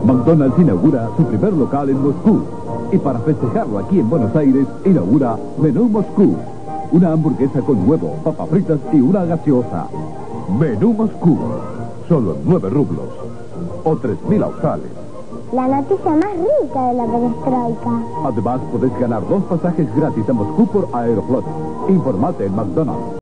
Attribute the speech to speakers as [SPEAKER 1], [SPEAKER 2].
[SPEAKER 1] McDonald's inaugura su primer local en Moscú. Y para festejarlo aquí en Buenos Aires, inaugura Menú Moscú. Una hamburguesa con huevo, papas fritas y una gaseosa. Menú Moscú. Solo 9 rublos. O 3.000 australes.
[SPEAKER 2] La noticia más rica de la perestroika.
[SPEAKER 1] Además, podés ganar 2 pasajes gratis a Moscú por Aeroflot. Informate en McDonald's.